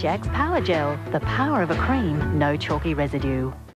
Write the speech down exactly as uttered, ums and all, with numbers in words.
Ajax Power Gel, the power of a cream, no chalky residue.